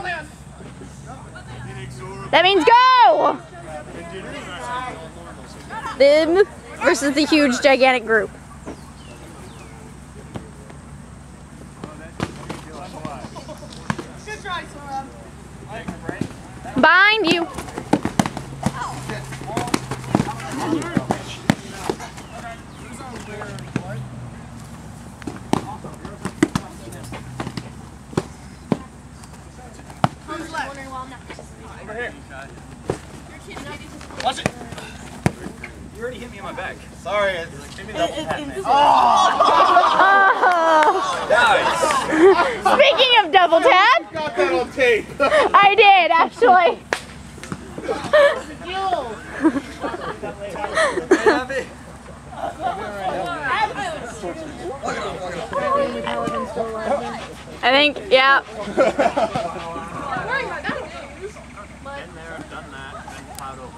That means go! Them versus the huge, gigantic group. Behind you. Over here. Watch it. You already hit me in my back. Sorry, it's maybe double tap. Nice. Speaking of double tap, You got that on tape. I did actually. I think, yeah.